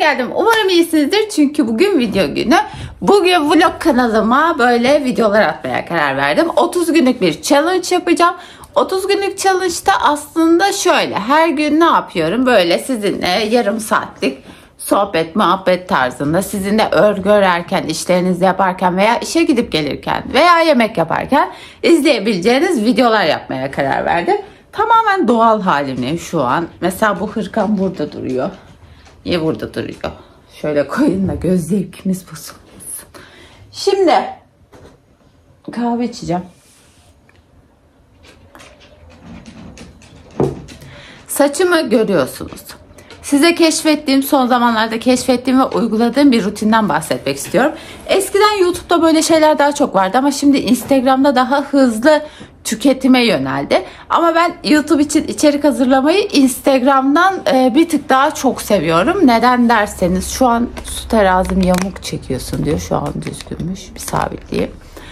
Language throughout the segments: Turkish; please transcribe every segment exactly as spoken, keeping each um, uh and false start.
geldim. Umarım iyisinizdir çünkü bugün video günü. Bugün vlog kanalıma böyle videolar atmaya karar verdim. otuz günlük bir challenge yapacağım. otuz günlük challenge'da aslında şöyle, her gün ne yapıyorum? Böyle sizinle yarım saatlik sohbet, muhabbet tarzında, sizinle örgü örerken, işlerinizi yaparken veya işe gidip gelirken veya yemek yaparken izleyebileceğiniz videolar yapmaya karar verdim. Tamamen doğal halimle şu an. Mesela bu hırkam burada duruyor. Niye burada duruyor? Şöyle koyun da göz zevkimiz bozulmasın. Şimdi kahve içeceğim. Saçımı görüyorsunuz. Size keşfettiğim, son zamanlarda keşfettiğim ve uyguladığım bir rutinden bahsetmek istiyorum. Eskiden YouTube'da böyle şeyler daha çok vardı ama şimdi Instagram'da daha hızlı tüketime yöneldi. Ama ben YouTube için içerik hazırlamayı Instagram'dan e, bir tık daha çok seviyorum. Neden derseniz, şu an su terazim yamuk çekiyorsun diyor. Şu an düzgünmüş. Bir sabitleyeyim.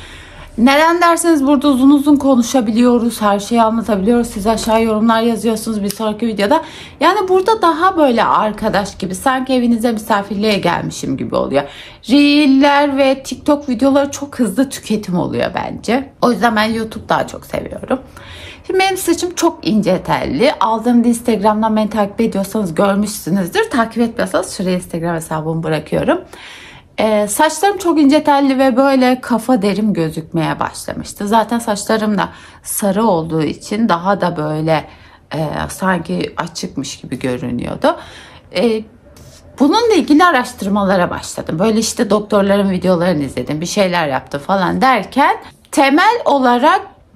Neden derseniz burada uzun uzun konuşabiliyoruz. Her şeyi anlatabiliyoruz. Siz aşağı yorumlar yazıyorsunuz bir sonraki videoda. Yani burada daha böyle arkadaş gibi, sanki evinize misafirliğe gelmişim gibi oluyor. Reel'ler ve TikTok videoları çok hızlı tüketim oluyor bence. O yüzden ben YouTube daha çok seviyorum. Şimdi benim saçım çok ince telli. Aldığımda Instagram'dan beni takip ediyorsanız görmüşsünüzdür. Takip etmiyorsanız şuraya Instagram hesabımı bırakıyorum. Ee, saçlarım çok ince telli ve böyle kafa derim gözükmeye başlamıştı. Zaten saçlarım da sarı olduğu için daha da böyle e, sanki açıkmış gibi görünüyordu. E, bununla ilgili araştırmalara başladım. Böyle işte doktorların videolarını izledim, bir şeyler yaptım falan derken temel olarak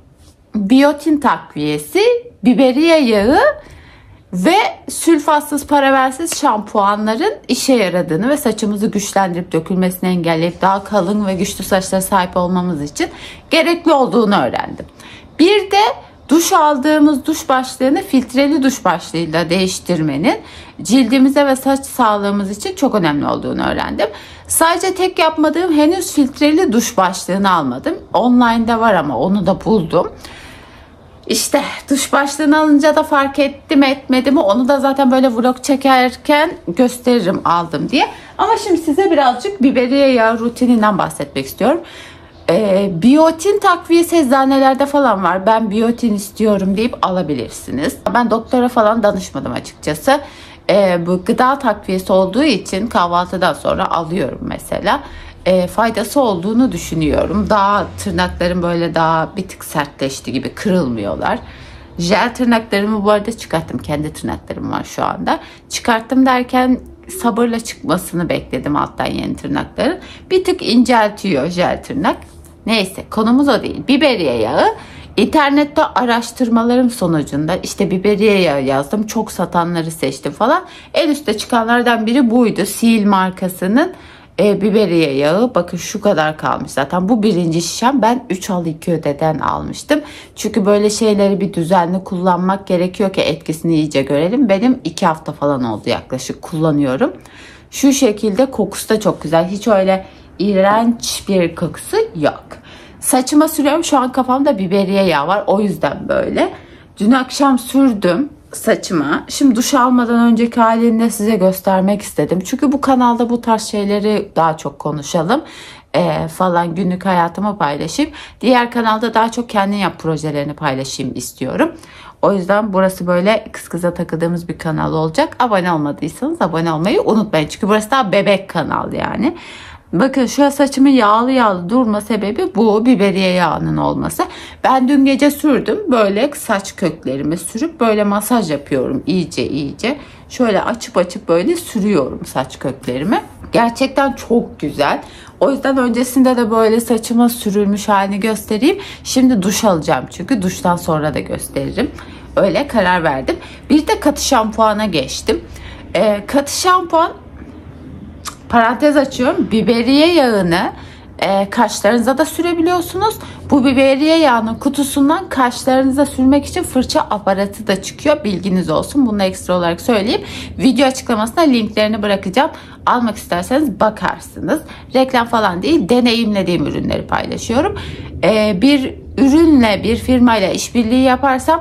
biyotin takviyesi, biberiye yağı ve sülfatsız, parabensiz şampuanların işe yaradığını ve saçımızı güçlendirip dökülmesini engelleyip daha kalın ve güçlü saçlara sahip olmamız için gerekli olduğunu öğrendim. Bir de duş aldığımız duş başlığını filtreli duş başlığıyla değiştirmenin cildimize ve saç sağlığımız için çok önemli olduğunu öğrendim. Sadece tek yapmadığım, henüz filtreli duş başlığını almadım. Online'da var ama onu da buldum. İşte duş başlığını alınca da fark ettim etmedi mi, onu da zaten böyle vlog çekerken gösteririm aldım diye. Ama şimdi size birazcık biberiye yağı rutininden bahsetmek istiyorum. Ee, biyotin takviyesi eczanelerde falan var. Ben biyotin istiyorum deyip alabilirsiniz. Ben doktora falan danışmadım açıkçası. Ee, bu gıda takviyesi olduğu için kahvaltıdan sonra alıyorum mesela. E, faydası olduğunu düşünüyorum. Daha tırnaklarım böyle daha bir tık sertleşti gibi, kırılmıyorlar. Jel tırnaklarımı bu arada çıkarttım. Kendi tırnaklarım var şu anda. Çıkarttım derken sabırla çıkmasını bekledim alttan yeni tırnakların. Bir tık inceltiyor jel tırnak. Neyse, konumuz o değil. Biberiye yağı. İnternette araştırmalarım sonucunda işte biberiye yağı yazdım. Çok satanları seçtim falan. En üstte çıkanlardan biri buydu. Sil markasının E, biberiye yağı. Bakın şu kadar kalmış zaten. Bu birinci şişem. Ben üç al iki ödeden almıştım. Çünkü böyle şeyleri bir düzenli kullanmak gerekiyor ki etkisini iyice görelim. Benim iki hafta falan oldu yaklaşık kullanıyorum. Şu şekilde, kokusu da çok güzel. Hiç öyle iğrenç bir kokusu yok. Saçıma sürüyorum. Şu an kafamda biberiye yağı var. O yüzden böyle. Dün akşam sürdüm saçıma. Şimdi duş almadan önceki halini de size göstermek istedim. Çünkü bu kanalda bu tarz şeyleri daha çok konuşalım ee, falan, günlük hayatımı paylaşayım. Diğer kanalda daha çok kendin yap projelerini paylaşayım istiyorum. O yüzden burası böyle kız kıza takıldığımız bir kanal olacak. Abone olmadıysanız abone olmayı unutmayın. Çünkü burası daha bebek kanal yani. Bakın şu saçımın yağlı yağlı durma sebebi bu biberiye yağının olması. Ben dün gece sürdüm. Böyle saç köklerimi sürüp böyle masaj yapıyorum iyice iyice. Şöyle açıp açıp böyle sürüyorum saç köklerimi. Gerçekten çok güzel. O yüzden öncesinde de böyle saçıma sürülmüş halini göstereyim. Şimdi duş alacağım çünkü duştan sonra da gösteririm. Öyle karar verdim. Bir de katı şampuana geçtim. Ee, katı şampuan, parantez açıyorum, biberiye yağını e, kaşlarınıza da sürebiliyorsunuz. Bu biberiye yağının kutusundan kaşlarınıza sürmek için fırça aparatı da çıkıyor. Bilginiz olsun. Bunu ekstra olarak söyleyeyim. Video açıklamasına linklerini bırakacağım. Almak isterseniz bakarsınız. Reklam falan değil. Deneyimlediğim ürünleri paylaşıyorum. E, bir ürünle, bir firmayla işbirliği yaparsam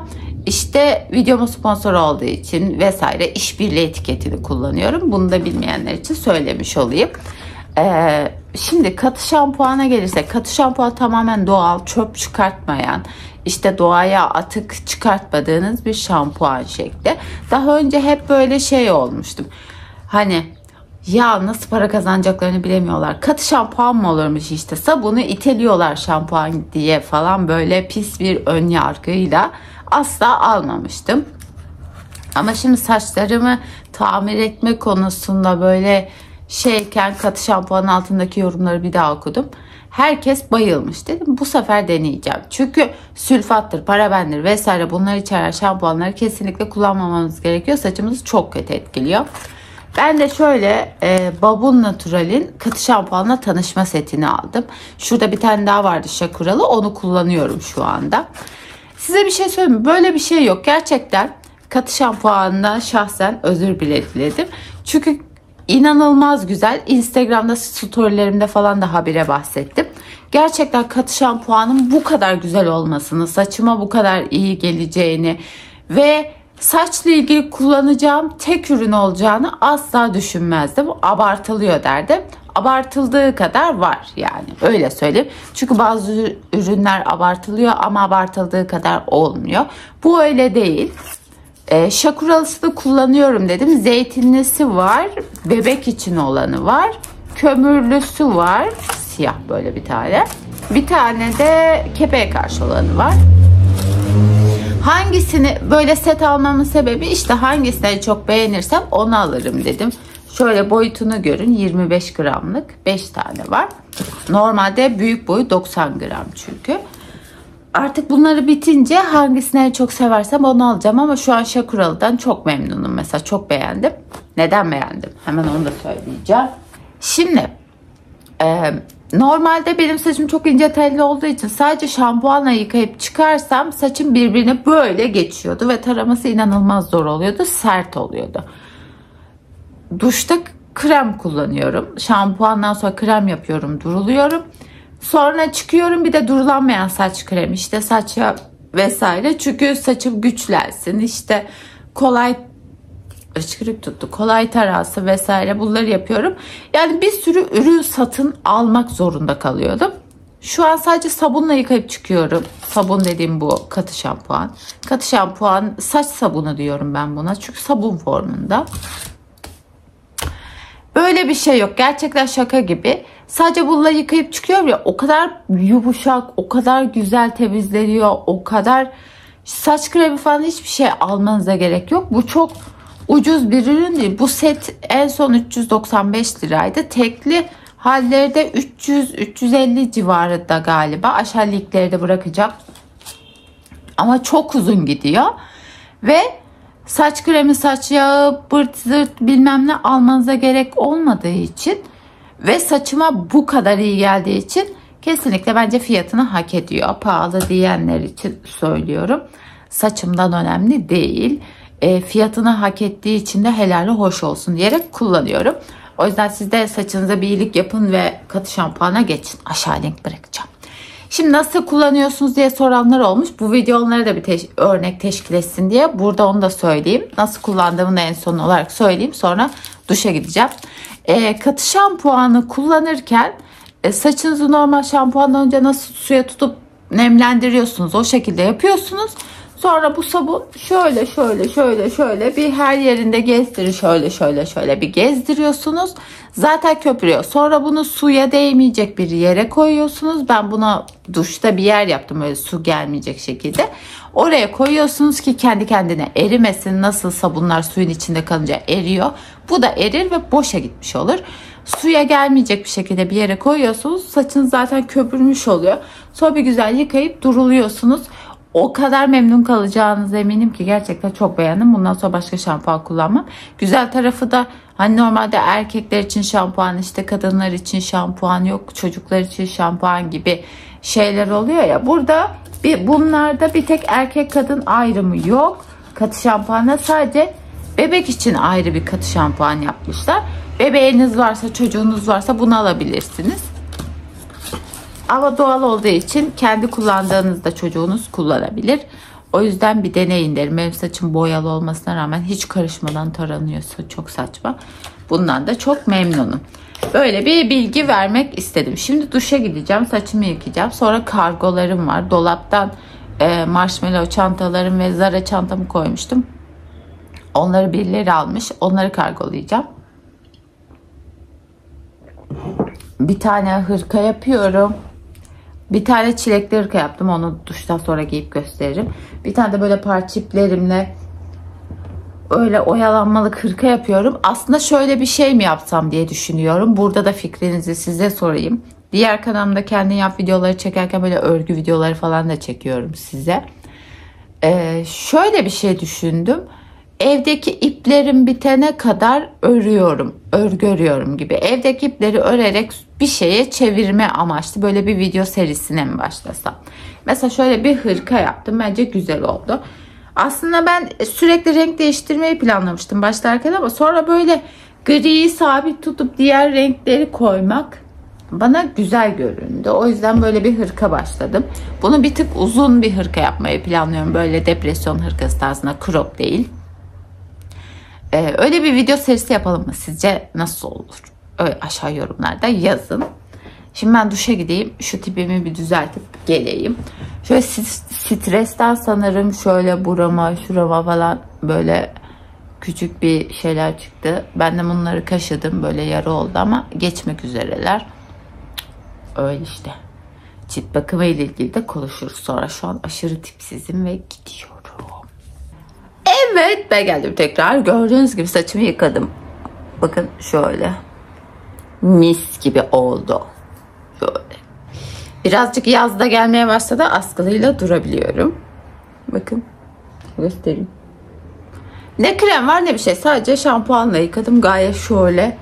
İşte videomu sponsor olduğu için vesaire işbirliği etiketini kullanıyorum. Bunu da bilmeyenler için söylemiş olayım. Ee, şimdi katı şampuana gelirsek, katı şampuan tamamen doğal, çöp çıkartmayan, işte doğaya atık çıkartmadığınız bir şampuan şekli. Daha önce hep böyle şey olmuştum. Hani ya nasıl para kazanacaklarını bilemiyorlar. Katı şampuan mı olurmuş, işte sabunu iteliyorlar şampuan diye falan, böyle pis bir ön yargıyla asla almamıştım. Ama şimdi saçlarımı tamir etme konusunda böyle şeyken katı şampuanın altındaki yorumları bir daha okudum. Herkes bayılmış. Dedim bu sefer deneyeceğim. Çünkü sülfattır, parabendir vesaire bunlar içeren şampuanları kesinlikle kullanmamamız gerekiyor. Saçımızı çok kötü etkiliyor. Ben de şöyle e, Babun Natural'in katı şampuanla tanışma setini aldım. Şurada bir tane daha vardı şakuralı, onu kullanıyorum şu anda. Size bir şey söyleyeyim mi? Böyle bir şey yok. Gerçekten katı şampuanla şahsen özür bile diledim. Çünkü inanılmaz güzel. Instagram'da storylerimde falan da habire bahsettim. Gerçekten katı şampuanın bu kadar güzel olmasını, saçıma bu kadar iyi geleceğini ve saçla ilgili kullanacağım tek ürün olacağını asla düşünmezdim. Abartılıyor derdim. Abartıldığı kadar var yani, öyle söyleyeyim. Çünkü bazı ürünler abartılıyor ama abartıldığı kadar olmuyor. Bu öyle değil. E, şakuralısını kullanıyorum dedim. Zeytinlisi var. Bebek için olanı var. Kömürlüsü var. Siyah böyle bir tane. Bir tane de kepeğe karşı olanı var. Hangisini böyle set almamın sebebi, işte hangisini çok beğenirsem onu alırım dedim. Şöyle boyutunu görün, yirmi beş gramlık beş tane var. Normalde büyük boyu doksan gram çünkü. Artık bunları bitince hangisini çok seversem onu alacağım ama şu an Şakuralı'dan çok memnunum. Mesela çok beğendim. Neden beğendim? Hemen onu da söyleyeceğim. Şimdi e, normalde benim saçım çok ince telli olduğu için sadece şampuanla yıkayıp çıkarsam saçım birbirine böyle geçiyordu ve taraması inanılmaz zor oluyordu. Sert oluyordu. Duşta krem kullanıyorum. Şampuandan sonra krem yapıyorum, duruluyorum. Sonra çıkıyorum bir de durulanmayan saç kremi, işte saça vesaire. Çünkü saçım güçlensin, işte kolay ışkırık tuttu, kolay tarası vesaire, bunları yapıyorum. Yani bir sürü ürün satın almak zorunda kalıyordum. Şu an sadece sabunla yıkayıp çıkıyorum. Sabun dediğim bu katı şampuan. Katı şampuan, saç sabunu diyorum ben buna. Çünkü sabun formunda. Böyle bir şey yok. Gerçekten şaka gibi. Sadece bununla yıkayıp çıkıyorum ya, o kadar yumuşak, o kadar güzel temizleniyor, o kadar, saç kremi falan hiçbir şey almanıza gerek yok. Bu çok ucuz bir ürün değil. Bu set en son üç yüz doksan beş liraydı. Tekli halleri de üç yüz üç yüz elli civarında galiba. Aşağı linkleri de bırakacağım. Ama çok uzun gidiyor. Ve saç kremi, saç yağı, bırt zırt bilmem ne almanıza gerek olmadığı için ve saçıma bu kadar iyi geldiği için kesinlikle bence fiyatını hak ediyor. Pahalı diyenler için söylüyorum. Saçımdan önemli değil. E, fiyatını hak ettiği için de helali hoş olsun diyerek kullanıyorum. O yüzden siz de saçınıza bir iyilik yapın ve katı şampuana geçin. Aşağı link bırakacağım. Şimdi nasıl kullanıyorsunuz diye soranlar olmuş. Bu video onlara da bir teş- örnek teşkil etsin diye burada onu da söyleyeyim. Nasıl kullandığımı da en son olarak söyleyeyim. Sonra duşa gideceğim. E, katı şampuanı kullanırken e, saçınızı normal şampuandan önce nasıl suya tutup nemlendiriyorsunuz, o şekilde yapıyorsunuz. Sonra bu sabun şöyle şöyle şöyle şöyle bir her yerinde gezdirir, şöyle şöyle şöyle bir gezdiriyorsunuz. Zaten köpürüyor. Sonra bunu suya değmeyecek bir yere koyuyorsunuz. Ben buna duşta bir yer yaptım, öyle su gelmeyecek şekilde. Oraya koyuyorsunuz ki kendi kendine erimesin. Nasıl sabunlar suyun içinde kalınca eriyor. Bu da erir ve boşa gitmiş olur. Suya gelmeyecek bir şekilde bir yere koyuyorsunuz. Saçınız zaten köpürmüş oluyor. Sonra bir güzel yıkayıp duruluyorsunuz. O kadar memnun kalacağınıza eminim ki, gerçekten çok beğendim. Bundan sonra başka şampuan kullanmam. Güzel tarafı da hani normalde erkekler için şampuan, işte kadınlar için şampuan yok, çocuklar için şampuan gibi şeyler oluyor ya. Burada bir, bunlarda bir tek erkek kadın ayrımı yok. Katı şampuanla sadece bebek için ayrı bir katı şampuan yapmışlar. Bebeğiniz varsa, çocuğunuz varsa bunu alabilirsiniz. Ama doğal olduğu için kendi kullandığınızda çocuğunuz kullanabilir. O yüzden bir deneyin derim. Benim saçım boyalı olmasına rağmen hiç karışmadan taranıyorsa çok saçma. Bundan da çok memnunum. Böyle bir bilgi vermek istedim. Şimdi duşa gideceğim. Saçımı yıkayacağım. Sonra kargolarım var. Dolaptan e, marshmallow çantalarım ve Zara çantamı koymuştum. Onları birileri almış. Onları kargolayacağım. Bir tane hırka yapıyorum. Bir tane çilekli hırka yaptım. Onu duştan sonra giyip gösteririm. Bir tane de böyle parça iplerimle öyle oyalanmalık hırka yapıyorum. Aslında şöyle bir şey mi yapsam diye düşünüyorum. Burada da fikrinizi size sorayım. Diğer kanalımda kendin yap videoları çekerken böyle örgü videoları falan da çekiyorum size. Ee, şöyle bir şey düşündüm. Evdeki iplerim bitene kadar örüyorum. Örgü örüyorum gibi. Evdeki ipleri örerek bir şeye çevirme amaçlı böyle bir video serisine mi başlasam? Mesela şöyle bir hırka yaptım. Bence güzel oldu. Aslında ben sürekli renk değiştirmeyi planlamıştım başlarken ama sonra böyle griyi sabit tutup diğer renkleri koymak bana güzel göründü. O yüzden böyle bir hırka başladım. Bunu bir tık uzun bir hırka yapmayı planlıyorum. Böyle depresyon hırkası tarzında, crop değil. Ee, öyle bir video serisi yapalım mı? Sizce nasıl olur? Öyle aşağı yorumlarda yazın. Şimdi ben duşa gideyim. Şu tipimi bir düzeltip geleyim. Şöyle stresten sanırım şöyle burama, şurama falan böyle küçük bir şeyler çıktı. Ben de bunları kaşıdım. Böyle yarı oldu ama geçmek üzereler. Öyle işte. Cilt bakımı ile ilgili de konuşuruz sonra. Şu an aşırı tipsizim ve gidiyorum. Evet, ben geldim tekrar. Gördüğünüz gibi saçımı yıkadım. Bakın şöyle. Mis gibi oldu. Şöyle. Birazcık yazda gelmeye başladı. Askılıyla durabiliyorum. Bakın. Göstereyim. Ne krem var ne bir şey. Sadece şampuanla yıkadım. Gayet şöyle.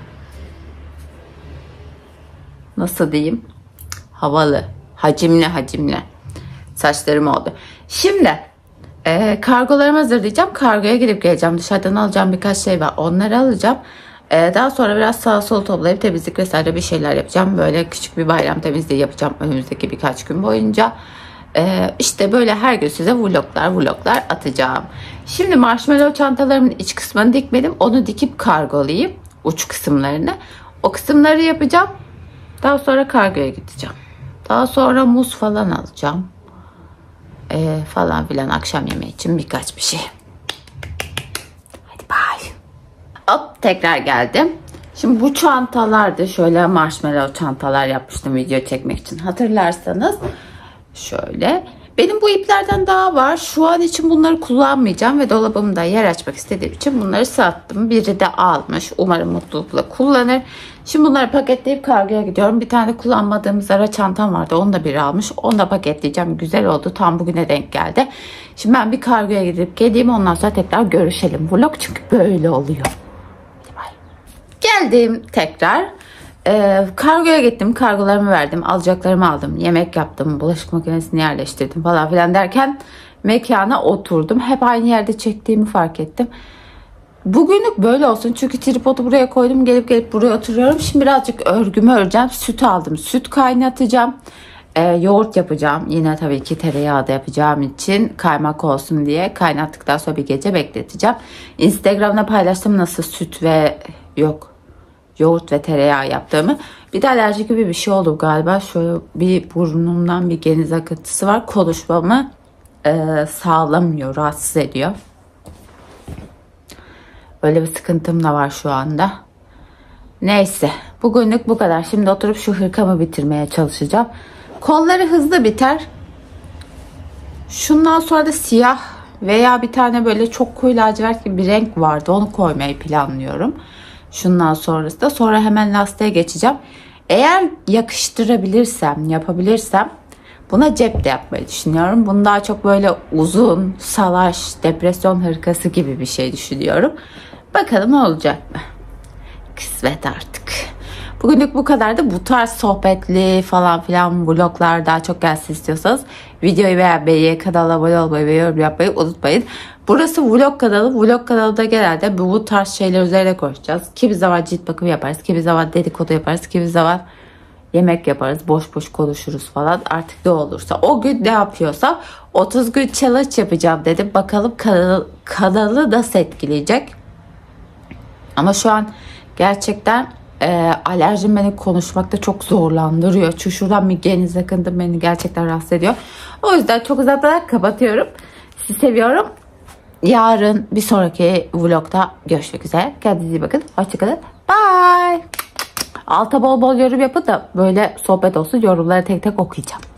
Nasıl diyeyim? Havalı. Hacimli hacimli. Saçlarım oldu. Şimdi e, kargolarımı hazırlayacağım. Kargoya gidip geleceğim. Dışarıdan alacağım birkaç şey var. Onları alacağım. E, daha sonra biraz sağa sola toplayıp temizlik vesaire bir şeyler yapacağım. Böyle küçük bir bayram temizliği yapacağım önümüzdeki birkaç gün boyunca. E, işte böyle her gün size vloglar vloglar atacağım. Şimdi marshmallow çantalarımın iç kısmını dikmedim. Onu dikip kargolayayım. Uç kısımlarını. O kısımları yapacağım. Daha sonra kargoya gideceğim. Daha sonra muz falan alacağım. Ee, falan filan akşam yemeği için birkaç bir şey. Hadi bye. Hop tekrar geldim. Şimdi bu çantalarda şöyle marshmallow çantalar yapmıştım video çekmek için. Hatırlarsanız şöyle. Benim bu iplerden daha var. Şu an için bunları kullanmayacağım ve dolabımda yer açmak istediğim için bunları sattım. Biri de almış. Umarım mutlulukla kullanır. Şimdi bunları paketleyip kargoya gidiyorum. Bir tane kullanmadığım Zara çantam vardı. Onu da biri almış. Onu da paketleyeceğim. Güzel oldu. Tam bugüne denk geldi. Şimdi ben bir kargoya gidip geleyim. Ondan sonra tekrar görüşelim. Vlog çünkü böyle oluyor. Geldim tekrar. Ee, kargoya gittim. Kargolarımı verdim. Alacaklarımı aldım. Yemek yaptım. Bulaşık makinesini yerleştirdim falan filan derken mekana oturdum. Hep aynı yerde çektiğimi fark ettim. Bugünlük böyle olsun. Çünkü tripodu buraya koydum. Gelip gelip buraya oturuyorum. Şimdi birazcık örgümü öreceğim. Süt aldım. Süt kaynatacağım. Ee, yoğurt yapacağım. Yine tabii ki tereyağı da yapacağım için kaymak olsun diye kaynattıktan sonra bir gece bekleteceğim. Instagram'da paylaştım nasıl süt ve yok yoğurt ve tereyağı yaptığımı. Bir de alerji gibi bir şey oldu galiba. Şöyle bir burnumdan bir geniz akıntısı var. Konuşmamı e, sağlamıyor, rahatsız ediyor. Öyle bir sıkıntım da var şu anda. Neyse. Bugünlük bu kadar. Şimdi oturup şu hırkamı bitirmeye çalışacağım. Kolları hızlı biter. Şundan sonra da siyah veya bir tane böyle çok koyu lacivert gibi bir renk vardı. Onu koymayı planlıyorum. Şundan sonrası da. Sonra hemen lastiğe geçeceğim. Eğer yakıştırabilirsem, yapabilirsem buna cep de yapmayı düşünüyorum. Bunu daha çok böyle uzun, salaş, depresyon hırkası gibi bir şey düşünüyorum. Bakalım olacak mı? Kısmet artık. Bugünlük bu kadar da bu tarz sohbetli falan filan vloglar daha çok gelsin istiyorsanız videoyu beğenmeyi, kanala abone olmayı ve yorum yapmayı unutmayın. Burası vlog kanalı. Vlog kanalında genelde bu, bu tarz şeyler üzerine konuşacağız. Kimi zaman cilt bakımı yaparız, kimi zaman dedikodu yaparız, kimi zaman yemek yaparız, boş boş konuşuruz falan. Artık ne olursa. O gün ne yapıyorsa otuz gün challenge yapacağım dedim. Bakalım kanal, kanalı nasıl etkileyecek. Ama şu an gerçekten e, alerjim beni konuşmakta çok zorlandırıyor. Çünkü şuradan bir geniz yakındım, beni gerçekten rahatsız ediyor. O yüzden çok uzatmadan kapatıyorum. Sizi seviyorum. Yarın bir sonraki vlogda görüşmek üzere. Kendinize iyi bakın. Hoşçakalın. Bye. Alta bol bol yorum yapın da böyle sohbet olsun. Yorumları tek tek okuyacağım.